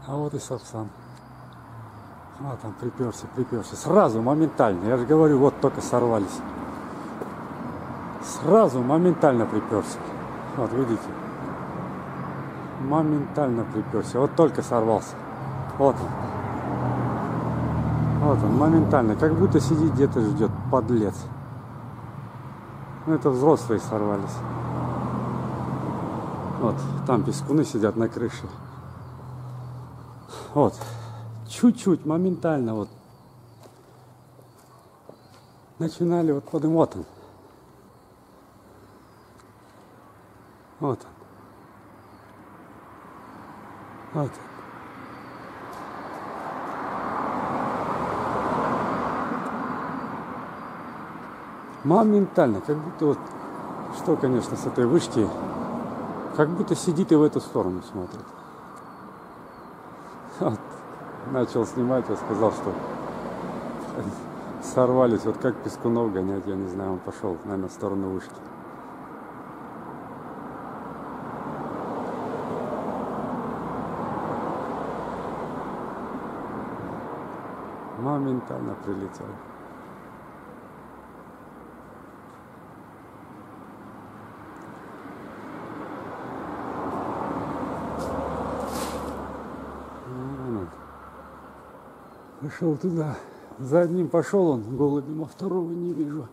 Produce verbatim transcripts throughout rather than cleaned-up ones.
А вот и сапсан. Вот он приперся, приперся. Сразу, моментально. Я же говорю, вот только сорвались. Сразу, моментально приперся. Вот, видите? Моментально приперся. Вот только сорвался. Вот он. Вот он, моментально. Как будто сидит где-то ждет. Подлец. Ну, это взрослые сорвались. Вот, там пескуны сидят на крыше. Вот. Чуть-чуть, моментально вот. Начинали вот под... Вот он. Вот он. Вот он. Моментально, как будто вот, что, конечно, с этой вышки, как будто сидит и в эту сторону смотрит. Вот. Начал снимать, я сказал, что сорвались, вот как пескунов гонять, я не знаю, он пошел, наверное, в сторону вышки. Моментально прилетел. Пошел туда. За одним пошел он голубем, а второго не вижу.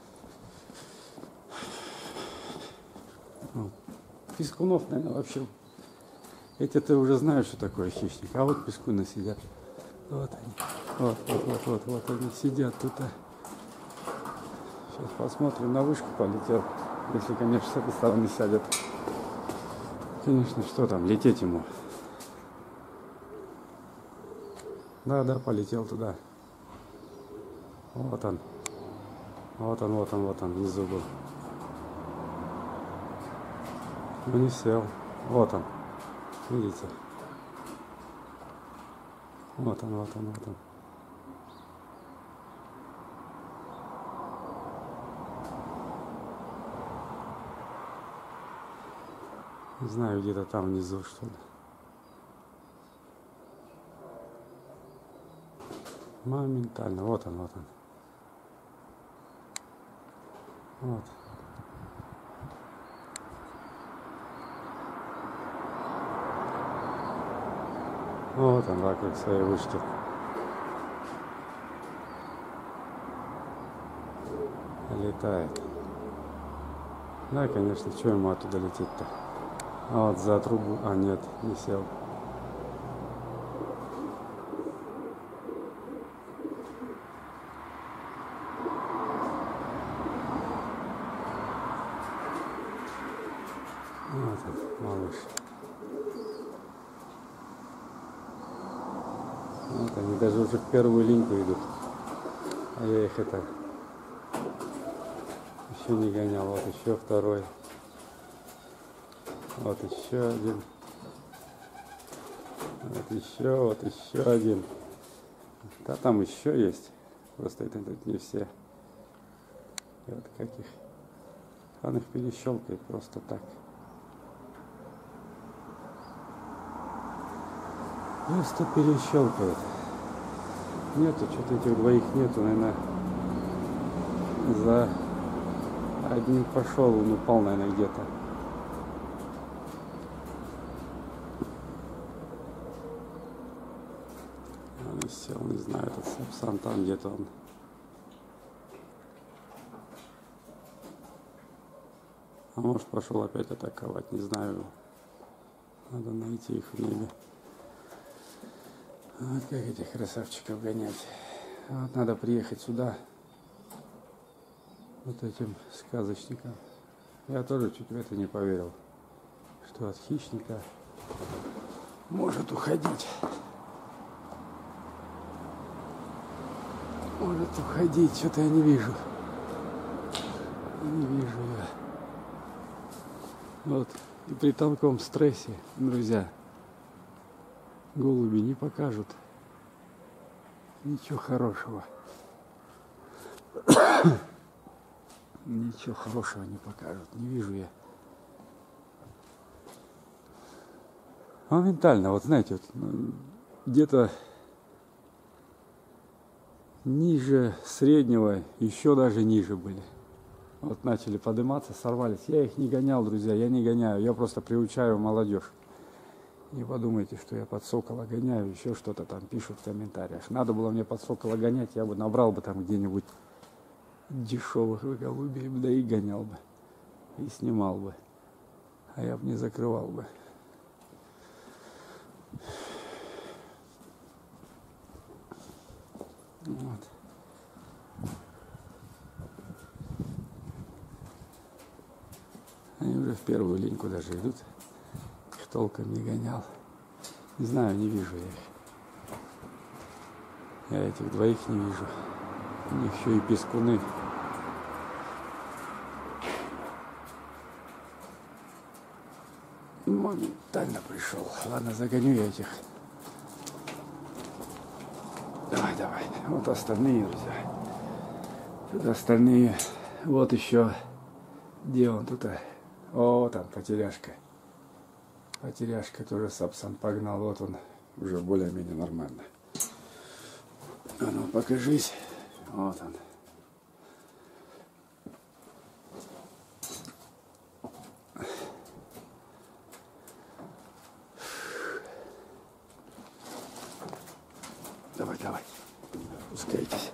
Вот. Пескунов, наверное, вообще. Эти-то уже знают, что такое хищник. А вот пескуны сидят. Вот они. Вот, вот, вот, вот, вот они сидят тут. Сейчас посмотрим, на вышку полетел. Если, конечно, с этой стороны сядет. Конечно, что там, лететь ему. Да, да, полетел туда. Вот он. Вот он, вот он, вот он, внизу был. Ну не сел. Вот он. Видите? Вот он, вот он, вот он. Не знаю, где-то там внизу, что ли. Моментально. Вот он, вот он. Вот. Вот он вокруг своей вышки. Летает. Да, конечно, что ему оттуда лететь-то? А вот за трубу... А, нет, не сел. Вот он, малыш. Вот они даже уже в первую линьку идут. А я их это еще не гонял. Вот еще второй. Вот еще один. Вот еще, вот еще один. Да там еще есть. Просто это тут не все. И вот каких. Он их перещелкает просто так. Просто перещелкает. Нету, что-то этих двоих нету, наверное. За одним пошел, он упал, наверное, где-то. Он и сел, не знаю, этот сапсан там где-то он. А может, пошел опять атаковать, не знаю. Надо найти их в небе. Вот как этих красавчиков гонять. Вот надо приехать сюда. Вот этим сказочникам. Я тоже чуть в это не поверил. Что от хищника может уходить. Может уходить. Что-то я не вижу. Не вижу я. Вот. И при таком стрессе, друзья, голуби не покажут ничего хорошего. Ничего хорошего не покажут. Не вижу я. Моментально, вот знаете, вот, где-то ниже среднего, еще даже ниже были. Вот начали подниматься, сорвались. Я их не гонял, друзья, я не гоняю, я просто приучаю молодежь. Не подумайте, что я под сокола гоняю, еще что-то там пишут в комментариях. Надо было мне под сокола гонять, я бы набрал бы там где-нибудь дешевых голубей, да и гонял бы. И снимал бы. А я бы не закрывал бы. Вот. Они уже в первую линьку даже идут. Их толком не гонял. Не знаю, не вижу я их. Я этих двоих не вижу. У них еще и пескуны. Моментально пришел. Ладно, загоню я этих. Давай, давай. Вот остальные, друзья. Тут остальные. Вот еще. Где он тут? О, там потеряшка. Потеряшка тоже Сапсан погнал. Вот он. Уже более-менее нормально. А ну, покажись. Вот он. Давай, давай. Пускайтесь.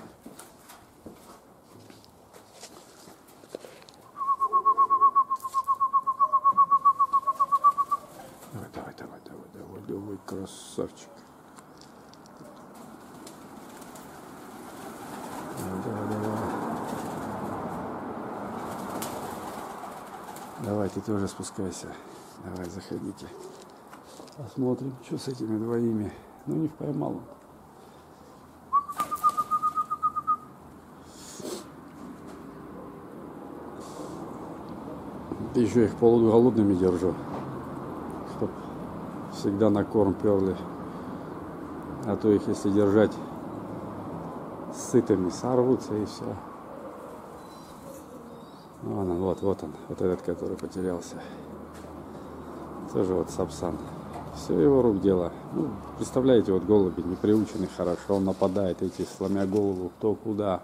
Давай, давай, давай, давай, давай, давай, красавчик. Давай, давай, давай. Давай, ты тоже спускайся. Давай, заходите. Посмотрим, что с этими двоими. Ну, не поймал он. Еще их полуголодными держу, чтоб всегда на корм перли. А то их, если держать сытыми, сорвутся и все. Вон он, вот, вот он, вот этот, который потерялся. Тоже вот Сапсан. Все его рук дело. Ну, представляете, вот голуби не приучены хорошо, он нападает, эти сломя голову, кто куда.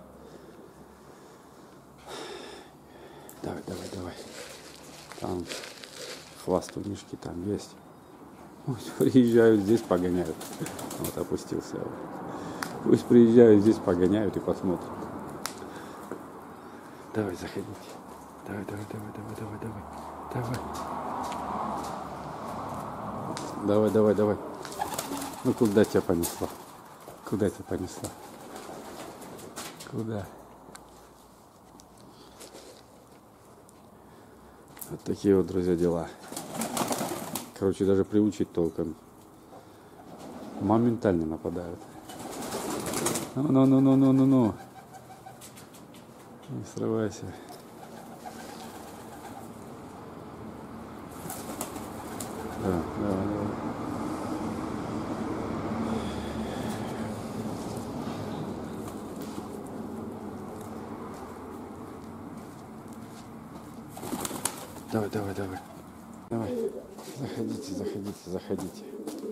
Давай, давай, давай. Там хвост у Мишки там есть. Пусть приезжают здесь, погоняют. Вот опустился. Пусть приезжают здесь, погоняют и посмотрят. Давай, заходите. Давай, давай, давай, давай, давай, давай. Давай. Давай, давай, давай. Ну куда тебя понесла? Куда тебя понесла? Куда? Вот такие вот, друзья, дела. Короче, даже приучить толком. Моментально нападают. Ну-ну-ну-ну-ну-ну-ну. Не срывайся. Да, давай, давай. Давай, давай, давай. Давай. Заходите, заходите, заходите.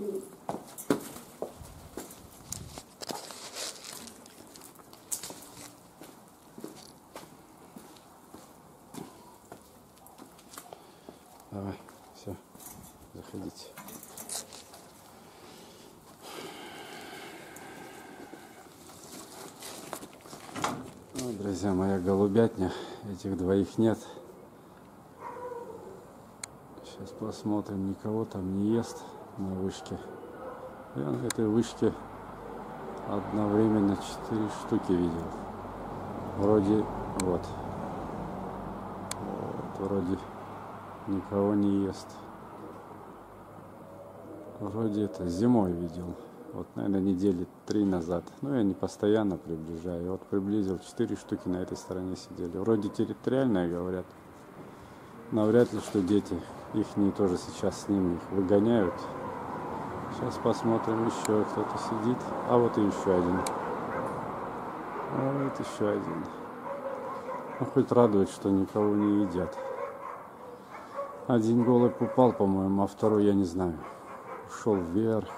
Давай, все, заходите. Вот, друзья, моя голубятня. Этих двоих нет. Сейчас посмотрим, никого там не ест на вышке. Я на этой вышке одновременно четыре штуки видел. Вроде вот. Вот, вроде никого не ест. Вроде это зимой видел. Вот, наверное, недели три назад. Ну, я не постоянно приближаю. Вот приблизил, четыре штуки на этой стороне сидели. Вроде территориальные, говорят. Навряд ли, что дети. Их не тоже сейчас с ними их выгоняют. Сейчас посмотрим, еще кто-то сидит. А вот и еще один. А вот еще один. Ну, хоть радует, что никого не едят. Один голубь упал, по-моему, а второй я не знаю. ушел вверх,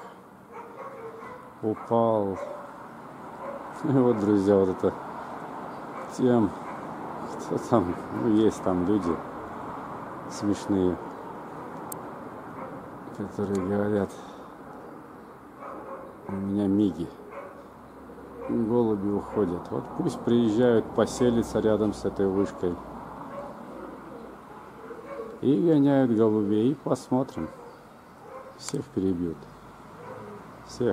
упал. И вот, друзья, вот это тем, кто там, ну, есть там люди смешные, которые говорят: у меня миги, голуби уходят. Вот пусть приезжают поселиться рядом с этой вышкой и гоняют голубей, и посмотрим. Всех перебьют. Всех.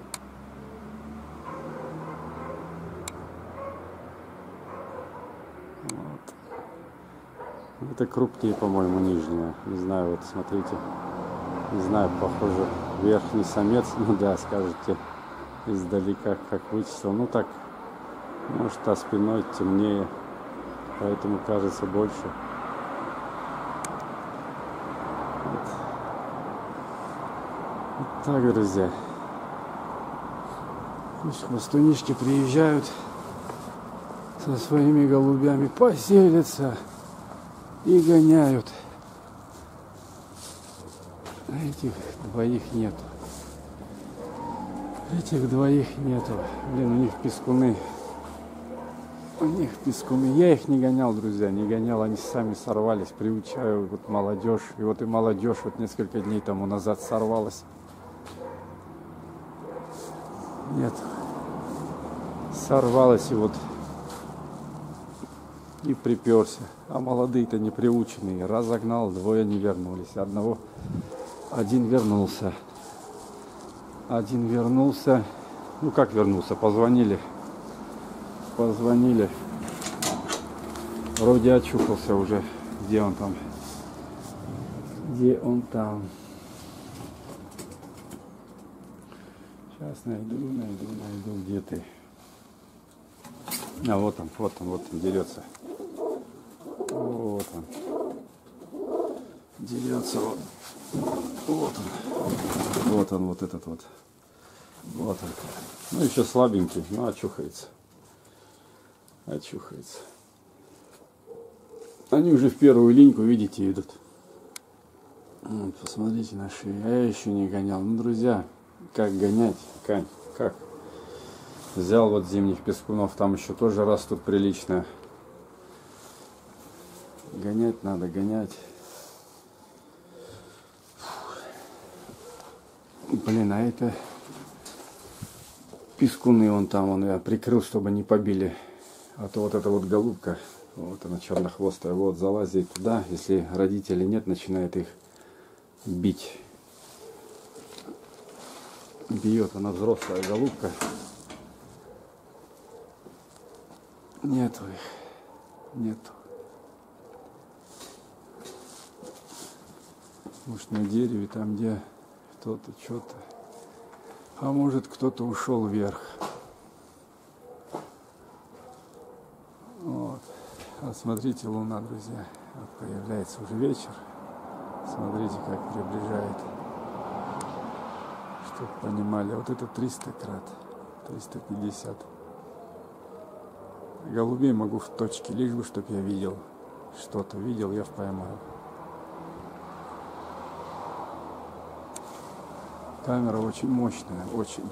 Вот. Это крупнее, по-моему, нижняя. Не знаю, вот смотрите. Не знаю, похоже, верхний самец. Ну да, скажете издалека, как вычислил. Ну так, может, а спиной темнее, поэтому кажется больше. Вот. Вот так, друзья. Пусть хвостунишки приезжают со своими голубями, поселятся и гоняют. Этих двоих нету. Этих двоих нету. Блин, у них пескуны. У них пескуны. Я их не гонял, друзья, не гонял. Они сами сорвались. Приучаю вот молодежь. И вот и молодежь вот несколько дней тому назад сорвалась. Нет. Сорвалась и вот и приперся. А молодые-то не приученные. Разогнал, двое не вернулись. Одного, один вернулся. Один вернулся. Ну как вернулся? Позвонили. Позвонили. Вроде очухался уже. Где он там? Где он там? Сейчас найду, найду, найду. Где ты? А вот он, вот он, вот он дерется. Вот он. Дерется вот. Вот он. Вот он, вот этот вот. Вот он. Ну еще слабенький, но очухается. Очухается. Они уже в первую линьку, видите, идут. Вот, посмотрите на шею. А я еще не гонял. Ну, друзья, как гонять? Кань, как? Взял вот зимних пескунов, там еще тоже растут прилично. Гонять надо, гонять. Блин, а это пескуны он там, он я прикрыл, чтобы не побили. А то вот эта вот голубка, вот она чернохвостая, вот залазит туда, если родителей нет, начинает их бить. Бьет, она взрослая голубка. Нету их, нету. Может, на дереве, там где кто-то что-то. А может, кто-то ушел вверх. Вот. А смотрите, луна, друзья. Вот появляется уже вечер. Смотрите, как приближает. Чтоб понимали, вот это триста крат. триста пятьдесят. Голубей могу в точке, лишь бы, чтоб я видел. Что-то видел, я поймал. Камера очень мощная, очень.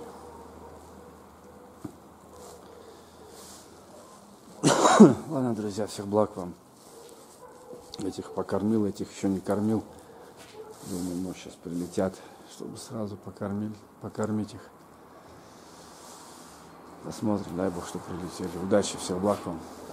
Ладно, друзья, всех благ вам. Этих покормил, этих еще не кормил. Думаю, ну, сейчас прилетят, чтобы сразу покормить, покормить их. Посмотрим, дай Бог, что прилетели. Удачи, всех благ вам.